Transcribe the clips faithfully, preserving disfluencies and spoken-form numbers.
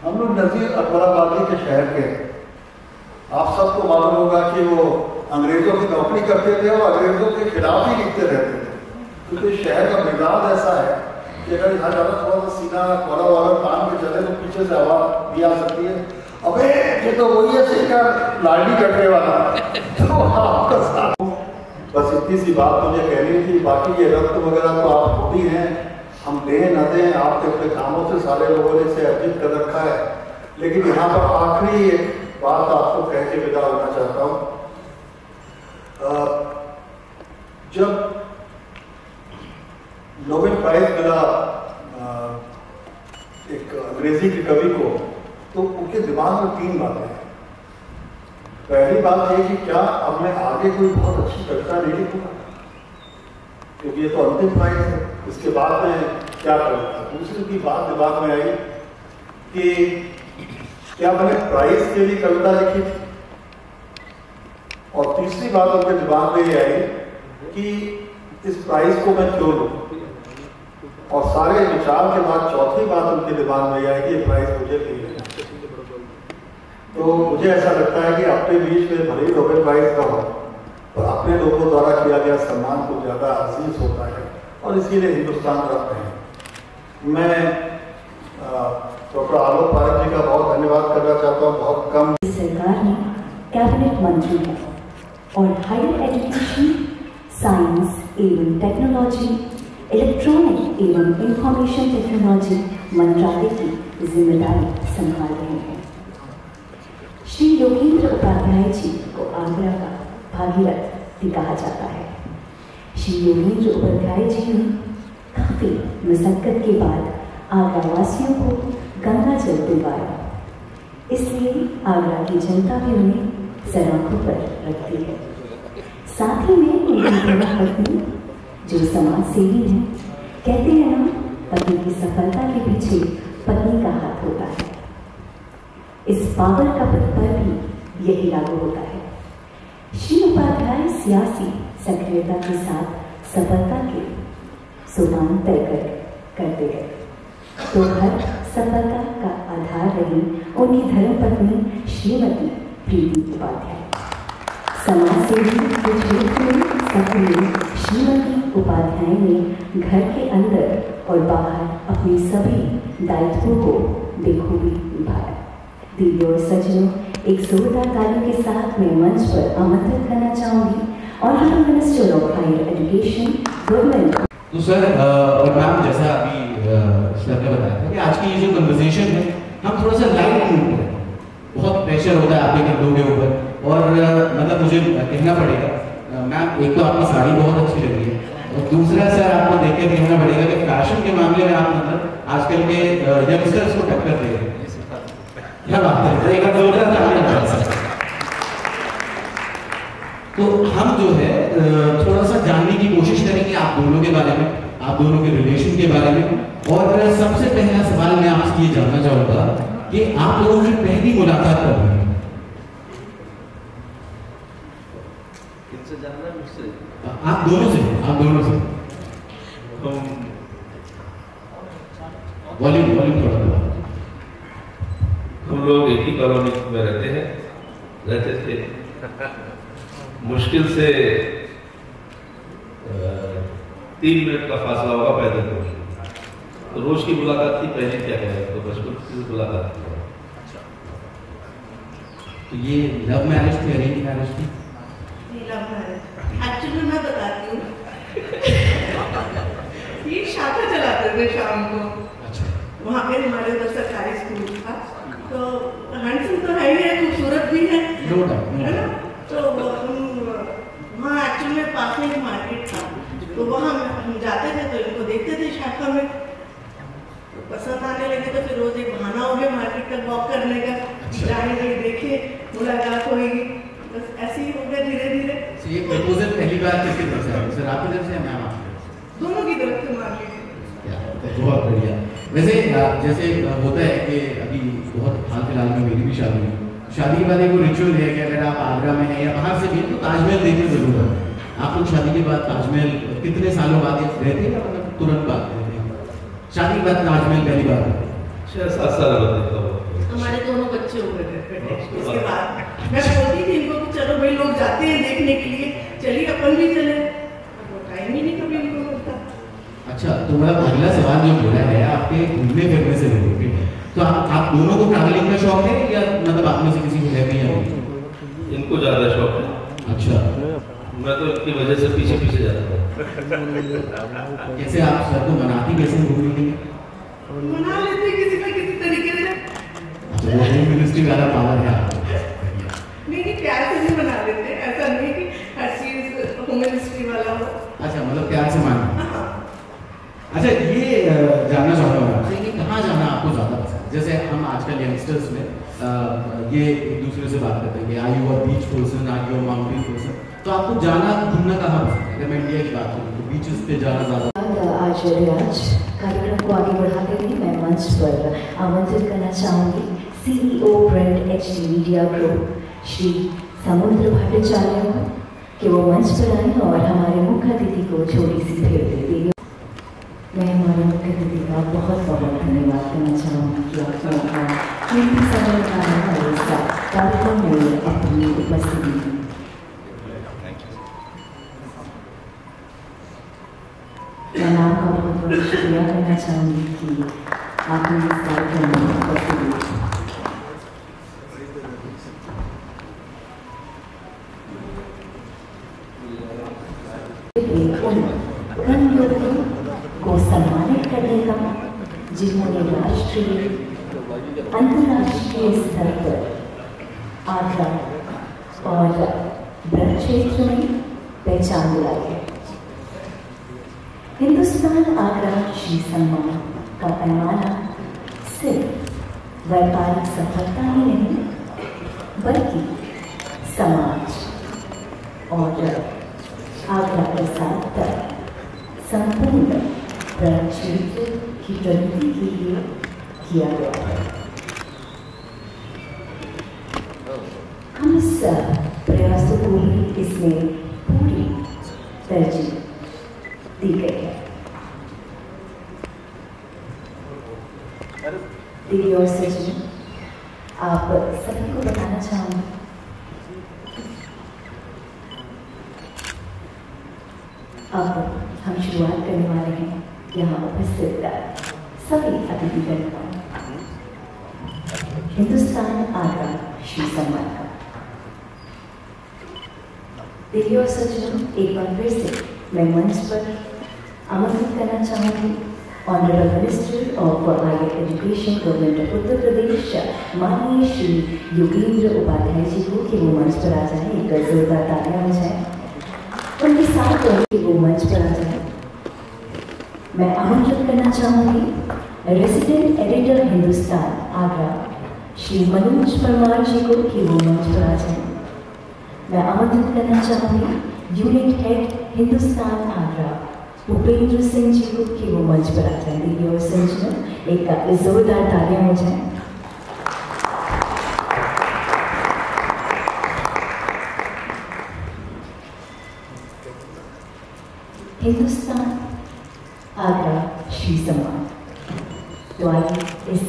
हम लोग नज़ीर अकबराबादी के शहर के, आप सबको मालूम होगा कि वो अंग्रेजों की नौकरी करते थे और अंग्रेजों के खिलाफ ही लिखते रहते थे, क्योंकि शहर का मिजाज ऐसा है कि अगर यहाँ ज़्यादा थोड़ा सा सीना कॉलर वालर तान के चले तो पीछे से आवाज़ भी आ सकती है, अबे ये तो वही है सिक्का लाडी कटने वाला। तो बस इतनी सी बात मुझे कहनी थी। बाकी ये रब्त वगैरह तो आप खुद ही हैं, हम दें न दें आपके अपने कामों से सारे लोगों ने इसे अर्जित कर रखा है। लेकिन यहाँ पर आखिरी एक बात आपको कह के विदा होना चाहता हूँ। जब नोबेल प्राइज मिला एक अंग्रेजी के कवि को, तो उनके दिमाग में तीन बातें हैं। पहली बात यह कि क्या अब मैं आगे कोई बहुत अच्छी कविता नहीं लिखूंगा, क्योंकि ये तो अंतिम प्राइज है, इसके बाद मैं क्या करूँगा। दूसरी की बात दिमाग में आई कि क्या मैंने प्राइज के लिए कविता लिखी थी, और तीसरी बात उनके दिमाग में ये आई कि इस प्राइज को मैं क्यों लूँ, और सारे विचार के बाद चौथी बात उनके दिमाग में आई कि ये प्राइज मुझे नहीं लेना। तो मुझे ऐसा लगता है कि अपने बीच में भले ही नोबेल प्राइज का हो, और अपने लोगों द्वारा किया गया सम्मान को ज्यादा अजीज होता है, और इसीलिए हिंदुस्तान रखते हैं। मैं डॉक्टर आलोक पारक जी का बहुत धन्यवाद करना चाहता हूँ। बहुत कम सरकार ने कैबिनेट मंत्री है और हायर एजुकेशन, साइंस एवं टेक्नोलॉजी, इलेक्ट्रॉनिक एवं इंफॉर्मेशन टेक्नोलॉजी मंत्रालय की जिम्मेदारी संभाल रहे हैं। श्री योगेंद्र उपाध्याय जी को आगरा का भागीरथ भी कहा जाता है। श्री योगेंद्र उपाध्याय जी ने काफी मशक्कत के बाद आगरा वासियों को गंगा जल दिलवाया, इसलिए आगरा की जनता भी उन्हें सराखों पर रखती है। साथ ही में उनकी पत्नी जो समाज सेवी है, कहते हैं ना, पति की सफलता के पीछे पत्नी का हाथ होता है। इस पावर कपल पर भी यही लागू होता है। श्री उपाध्याय सियासी सक्रियता के साथ सफलता के सोपान तय कर करते हैं, तो हर सफलता का आधार रही उनकी धर्मपत्नी श्रीमती प्रीति उपाध्याय। समाज सेवी के क्षेत्र में सक्रिय श्रीमती उपाध्याय ने घर के अंदर और बाहर अपने सभी दायित्वों को बेखूबी निभाया। दीदी और सज्जनों, एक जोरदार ताली के साथ मैं मंच पर आमंत्रित करना चाहूंगी honourable minister of higher education government. तो सर और मैम, जैसा अभी सर ने बताया था कि आज की ये जो कन्वर्सेशन है, हम थोड़ा सा लाइट मूड पर, बहुत प्रेशर होता है आपके कंधों के ऊपर, और मतलब मुझे कहना पड़ेगा मैम, एक तो आपकी साड़ी बहुत अच्छी लग रही है, और दूसरा सर आपको देख के कहना पड़ेगा कि फैशन के मामले में आप मतलब आजकल के यंगस्टर्स को टक्कर दे रहे हैं। क्या बात है, एक जोरदार ताली। तो हम जो है थोड़ा सा जानने की कोशिश करेंगे आप दोनों के बारे में, आप दोनों के रिलेशन के बारे में। और सबसे पहला सवाल मैं आपसे ये जानना चाहूंगा कि आप लोगों की पहली मुलाकात कब हुई? किनसे जानना है? मुझसे? आप दोनों से, आप दोनों से। वॉल्यूम वॉल्यूम थोड़ा सा। हम लोग एक ही कॉलोनी में रहते हैं, रहते थे। मुश्किल से तीन मिनट का फासला होगा पैदल को, तो रोज की मुलाकात थी। पहले क्या कहें, तो बचपन की मुलाकात थी। तो ये लव मैरिज थी, अरेंज मैरिज थी? Love marriage. एक्चुअली मैं बताती हूँ, ये शाखा चलाते थे शाम को। अच्छा। वहाँ पे हमारे उधर सरकारी स्कूल था, तो हैंडसम तो है ही है, खूबसूरत भी है, है ना। तो वहाँ एक्चुअली में पास में एक मार्केट था, तो वहाँ हम जाते थे तो इनको देखते थे शाखा में, तो पसंद आने लगे। तो फिर रोज एक बहाना हो गया मार्केट तक वॉक करने का, जाएंगे, देखे, मुलाकात होगी, बस ऐसे ही हो गया धीरे धीरे। ये प्रपोजल पहली बार किसकी तरफ से? सर आपकी तरफ से या मैम आपकी तरफ से? दोनों की तरफ से मान लीजिए। बहुत बढ़िया। वैसे जैसे होता है कि अभी बहुत हाल फिलहाल में मेरी भी शादी हुई, शादी के बाद एक रिचुअल है कि अगर आप आगरा में हैं या बाहर से भी तो ताजमहल देखने जरूर है। आप लोग शादी के बाद ताजमहल कितने सालों बाद रहते हैं या मतलब तुरंत बाद रहते हैं? शादी के बाद ताजमहल पहली बार? छह सात साल बाद देखा हुआ। हमारे दोनों बच्चे हो गए थे। उसके बाद मैं बोलती थी इनको कि चलो भाई लोग जाते हैं देखने के लिए, चलिए अपन भी चले, टाइम ही नहीं कभी इनको मिलता। अच्छा, तो मेरा अगला सवाल जो बोला है आपके घूमने फिरने से रिलेटेड, तो आप आप दोनों को ट्रैवलिंग का शौक है या मतलब आप में से किसी को है भी या नहीं? इनको ज़्यादा शौक है। अच्छा, मैं तो इनकी वजह से पीछे पीछे जाता हूँ। कैसे आप सर को मनाती कैसे घूमने के लिए? मना लेते किसी ना किसी तरीके से। तो वो होम मिनिस्ट्री वाला पावर है आपको? नहीं नहीं, प्यार से भी मना लेते, ऐसा नहीं कि हर चीज होम मिनिस्ट्री वाला हो। अच्छा, मतलब प्यार से मानना। अच्छा, ये जानना चाहता हूँ आपसे कि कहाँ जाना आपको ज़्यादा पसंद है? जैसे हम आजकल यंगस्टर्स में आ, ये एक दूसरे से बात करते हैं कि are you a beach person, are you a mountain person, तो आपको जाना घूमना कहाँ पसंद है? अगर मैं इंडिया की बात करूँ तो बीचेस पे जाना ज़्यादा। आज आज कार्यक्रम को आगे बढ़ाते हुए मैं मंच पर आमंत्रित करना चाहूँगी CEO brand H D media group Shri Samudra Bhattacharya को कि वो मंच पर आए और हमारे मुख्य अतिथि को छोटी सी भेंट दे दी। मैं हमारे मुख्य अतिथि का बहुत बहुत धन्यवाद करना चाहूँगी कि आपने अपना कीमती समय निकाला और इस कार्यक्रम में अपनी उपस्थिति दी। मैं आपका बहुत बहुत शुक्रिया करना चाहूँगी कि आपने इस कार्यक्रम में उपस्थिति दी। को सम्मानित करने का जिन्होंने राष्ट्रीय अंतर्राष्ट्रीय स्तर पर आगरा और ब्रज क्षेत्र में पहचान दिलाई है। हिंदुस्तान आगरा श्री सम्मान का पैमाना सिर्फ व्यापारिक सफलता ही नहीं बल्कि समाज और आगरा के साथ संपूर्ण क्षेत्र की प्रगति के लिए किया गया है। हम इस प्रयासों को ही इसमें पूरी तरजीह दी गई है। दीदी और सचिन, आप सभी को बताना चाहूँगी अब हम शुरुआत करने वाले हैं यहाँ उपस्थित सभी अतिथिगण का हिंदुस्तान आगरा श्री सम्मान का। देखिए और सचिन, एक बार फिर से मैं मंच पर आमंत्रित करना चाहूँगी honourable minister of higher education government of Uttar Pradesh माननीय श्री योगेंद्र उपाध्याय जी को कि वो मंच पर आ जाए। एक जोरदार तालियां हो जाए उनके साथ कि वो मंच पर आ जाए। मैं आमंत्रित करना चाहूँगी रेसिडेंट एडिटर हिंदुस्तान आगरा श्री मनोज परमार जी को कि वो मंच पर आ जाए। मैं आमंत्रित करना चाहूँगी यूनिट हेड हिंदुस्तान आगरा भूपेंद्र सिंह जी को कि वो मंच पर आ जाए। दीदी और संजय, एक जोरदार तालियां हो जाए। हिंदुस्तान आगरा श्री सम्मान। तो आइए इस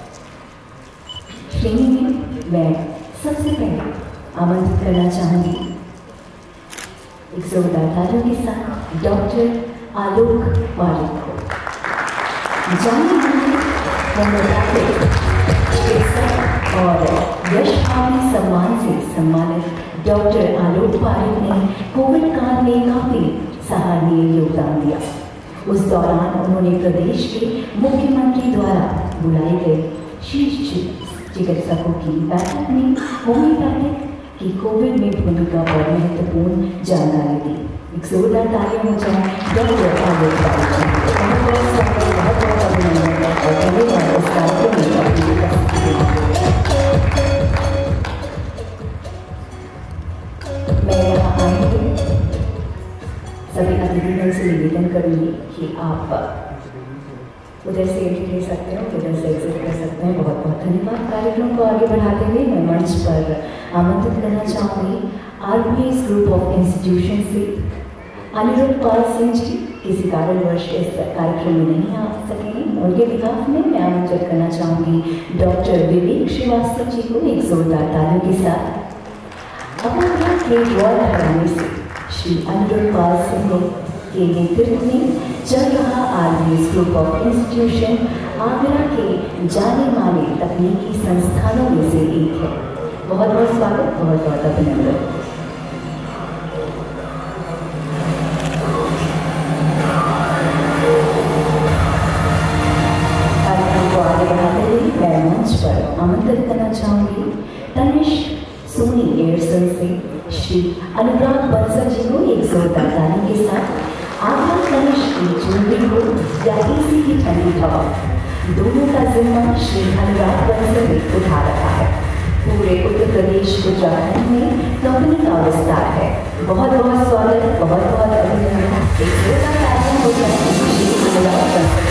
श्रेणी में मैं सबसे पहले आमंत्रित करना चाहूँगी एक जोरदार तालियों के साथ डॉक्टर आलोक पारिक को। जाने माने होम्योपैथिक चिकित्सक और यशपाली सम्मान से सम्मानित डॉक्टर आलोक पारिक ने कोविड काल में काफी सराहनीय योगदान दिया। उस दौरान उन्होंने प्रदेश के मुख्यमंत्री द्वारा बुलाए गए शीर्ष चिकित्सकों की बैठक में होम्योपैथिक की कोविड में भूमिका पर महत्वपूर्ण जानकारी दी। एक जोरदार तालियां हो जाए डॉक्टर आलोक पारिक जी। बहुत बहुत अभिनंदन और धन्यवाद इस कार्यक्रम में। मैं यहाँ आई हूँ सभी अतिथिगण से निवेदन करूँगी कि आप उधर से एंट्री ले सकते हो, उधर से एग्जिट कर सकते हैं। बहुत बहुत धन्यवाद। कार्यक्रम को आगे बढ़ाते हुए मैं मंच पर आमंत्रित करना चाहूँगी आरबीएस ग्रुप ऑफ इंस्टीट्यूशन से अनिरुद्ध पाल सिंह जी किसी कारणवश इस कार्यक्रम में नहीं आ सके, उनके विकास में मैं आमंत्रित करना चाहूँगी डॉक्टर विवेक श्रीवास्तव जी को एक जोरदार तालियों के साथ। अपना के रॉयल घराने से श्री अनुरुद्ध पाल सिंह के नेतृत्व में चल रहा RBS group of institution Agra के जाने माने तकनीकी संस्थानों में से एक है। बहुत बहुत स्वागत, बहुत बहुत अभिनंदन। कार्यक्रम को आगे बढ़ाते हुए मैं मंच पर आमंत्रित करना चाहूंगी तनिष्क सोनी एयरसेल से श्री अनुराग बंसल जी को एक जोरदार ताली के साथ। आगरा तनिष्क की ज्वेलरी हो या एसी की ठंडी हवा, दोनों का जिम्मा श्री अनुराग बंसल ने उठा रखा है। पूरे उत्तर प्रदेश उत्तराखंड में कंपनी का विस्तार है। बहुत बहुत स्वागत, बहुत बहुत अभिनंदन। एक जोरदार तालियां हो जाए श्री अनुराग बंसल।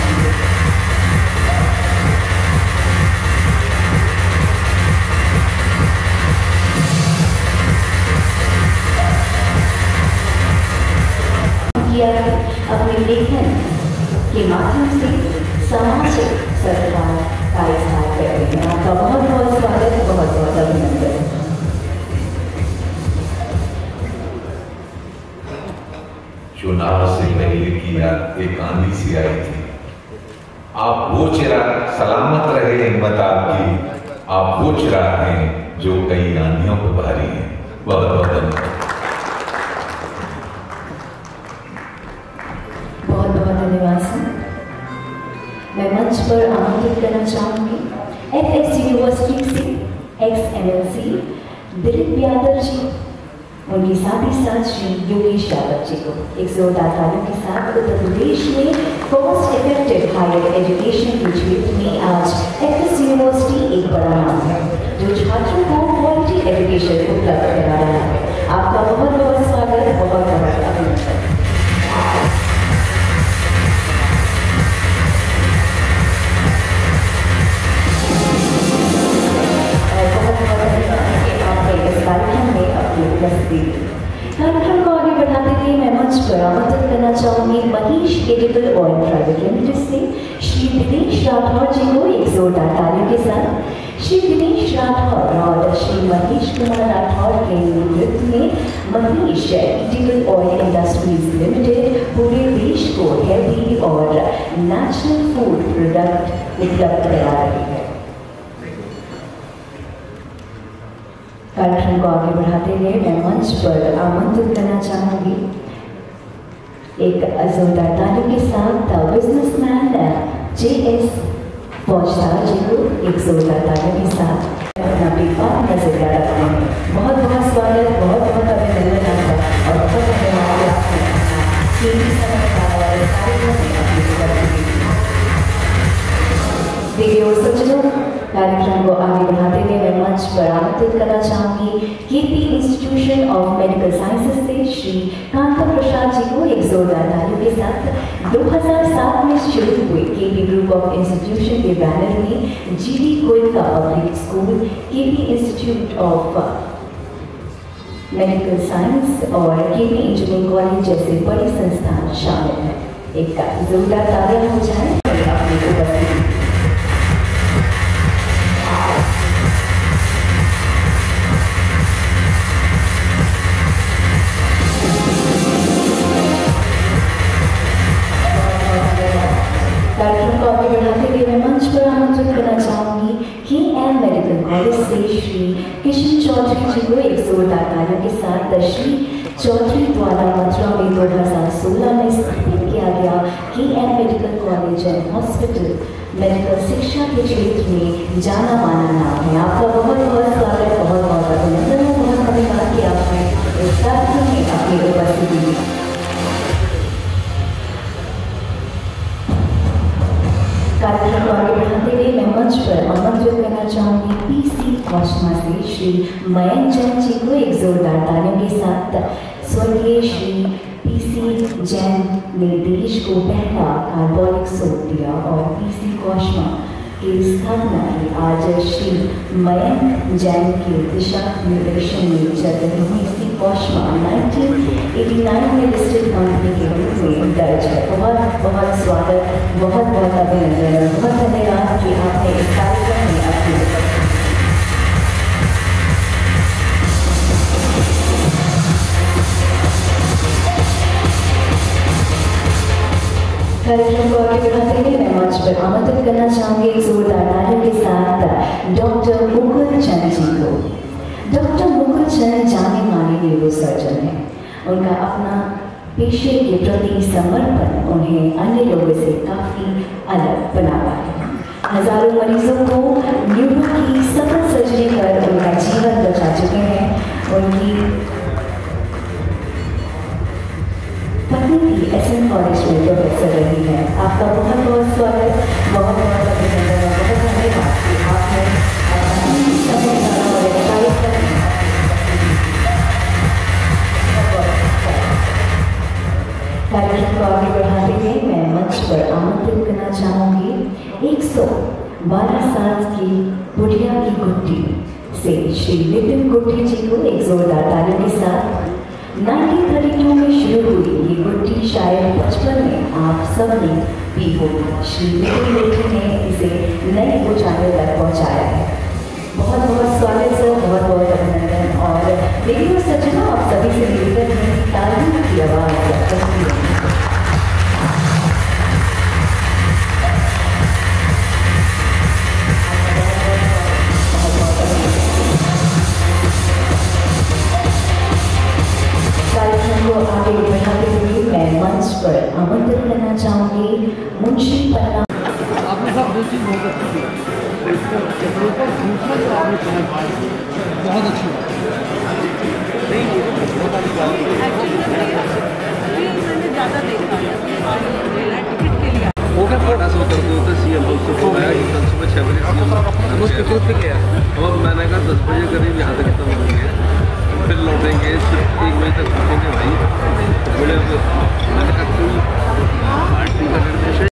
अपने लेखन के माध्यम से सामाजिक सरकार का इजहार कर रहे हैं। आपका बहुत बहुत स्वागत, बहुत बहुत अभिनंदन। चुनाव से पहले की याद एक आंधी सी आई थी। आप वो चिराग, सलामत रहे हिम्मत आपकी, आप वो चिराग हैं जो कई आंधियों को भारी हैं। बहुत बहुत धन्यवाद। बहुत बहुत धन्यवाद सर। मैं मंच पर आमंत्रित करना चाहूंगी एफएक्स यूनिवर्सिटी से एक्स एमएलसी दिलीप यादव जी, उनके साथ ही साथ श्री योगेश यादव जी को एक जोरदार तालियों के साथ। उत्तर प्रदेश में कॉस्ट इफेक्टिव हायर एजुकेशन के क्षेत्र में आज एफएक्स यूनिवर्सिटी एक बड़ा नाम है जो छात्रों को क्वालिटी एजुकेशन उपलब्ध करा रहा है। आपका बहुत बहुत स्वागत, बहुत बहुत अभिनंदन। कार्यक्रम को आगे बढ़ाते हुए मैं मंच पर आमंत्रित करना चाहूंगी Manish edible oil private limited से श्री दिनेश राठौर जी को एक जोरदार तालियों के साथ। श्री दिनेश राठौर और श्री मनीष कुमार राठौर के नेतृत्व में Manish edible oil industries limited पूरे देश को हेल्दी और नेचुरल फूड प्रोडक्ट उपलब्ध करा रही है। कार्यक्रम को आगे बढ़ाते हुए मैं मंच पर आमंत्रित करना चाहूंगी एक जोरदार तालियों के साथ बिजनेसमैन जे एस फौजदार जी को एक जोरदार तालियों के साथ अपना बेबाक नजरिया रखते हैं। बहुत बहुत स्वागत, बहुत बहुत अभिनंदन आपका और बहुत धन्यवाद देखिए सज्जनों, कार्यक्रम को आगे बढ़ाते हुए मैं मंच पर आमंत्रित करना चाहूंगी KP institution of medical sciences से श्री कांता प्रसाद जी को एक जोरदार तालियों के साथ। दो हज़ार सात में शुरू हुए केपी ग्रुप ऑफ इंस्टीट्यूशन के बैनर में GD Goenka public school, KP institute of medical science और केपी इंजीनियरिंग कॉलेज जैसे बड़े संस्थान शामिल हैं। एक जोरदार तालियां हो जाए अपनी उपस्थिति। कार्यक्रम को आगे बढ़ाते हुए मैं मंच पर आमंत्रित करना चाहूंगी के एम मेडिकल कॉलेज से श्री किशन चौधरी जी को एक जोरदार तालियों के साथ। श्री चौधरी द्वारा मथुरा में दो हज़ार सोलह में स्थापित किया गया K M medical college and hospital मेडिकल शिक्षा के क्षेत्र में जाना माना नाम है। आपका बहुत बहुत स्वागत, बहुत बहुत अभिनंदन और बहुत धन्यवाद कि आपने इस कार्यक्रम में अपनी उपस्थिति दी। कार्यक्रम को आगे बढ़ाते हुए मैं मंच पर आमंत्रित करना चाहूंगी पीसी कॉस्मा से श्री मयंक जैन जी को एक जोरदार तालियों के साथ। स्वर्गीय श्री पीसी जैन ने देश को पहला कार्बोनिक सोप दिया और पीसी कॉस्मा की स्थापना की। आज श्री मयंक जैन के दिशा निर्देशन में चल रही पोस्मा नाइनटीन एटी नाइन में लिस्टेड कंपनी के रूप में दर्ज है। बहुत बहुत स्वागत, बहुत बहुत अभिनंदन, बहुत धन्यवाद कि आपने इस कार्यक्रम में अपनी कार्यक्रम को आगे बढ़ाते हुए मैं मंच पर आमंत्रित करना चाहूंगी एक जोरदार तालियों के साथ डॉक्टर मुकुल चंद जी को। डॉक्टर मुकुल चंद जाने माने न्यूरो सर्जन हैं। उनका अपना पेशे के प्रति समर्पण उन्हें अन्य लोगों से काफी अलग बनाता है। हजारों मरीजों को न्यूरो की सफल सर्जरी कर उनका जीवन बचा चुके हैं। उनकी पत्नी भी एस एन कॉलेज में प्रोफेसर रही है। आपका बहुत बहुत स्वागत, बहुत बहुत अभिनंदन और बहुत धन्यवाद कि आपने कार्यक्रम को आगे बढ़ाते हुए मैं मंच पर आमंत्रित करना चाहूंगी एक सौ बारह साल की बुढ़िया की गुड्डी से श्री नितिन गुड्डी जी को एक जोरदार तालियों के साथ। नाइनटीन थर्टी टू में शुरू हुई ये गुड्डी शायद बचपन में आप सब ने पी होगी। श्री नितिन गुड्डी ने इसे नई ऊंचाइयों तक पहुंचाया है। बहुत बहुत स्वागत सर, बहुत बहुत अभिनंदन। और रेडियो सज्जनों, आप सभी से निवेदन है कि तालियों की आवाज़ कार्यक्रम को आगे बढ़ाते हुए मैं मंच पर आमंत्रित करना चाहूंगी मुंशी पन्ना। आपने सब दो चीज बहुत अच्छी की, ऊपर दूसरा जो आपने कहा बहुत अच्छी बात। मैंने ज़्यादा देखा टिकट के लिए हो गया पटा सौ कर दो तो सी एम उससे हो गया कि कल सुबह छः बजे सी एम गया और मैंने कहा दस बजे करीब यहाँ तक खत्म हो गया, फिर लौटेंगे सिर्फ एक बजे तक पहुँचेंगे भाई। बोले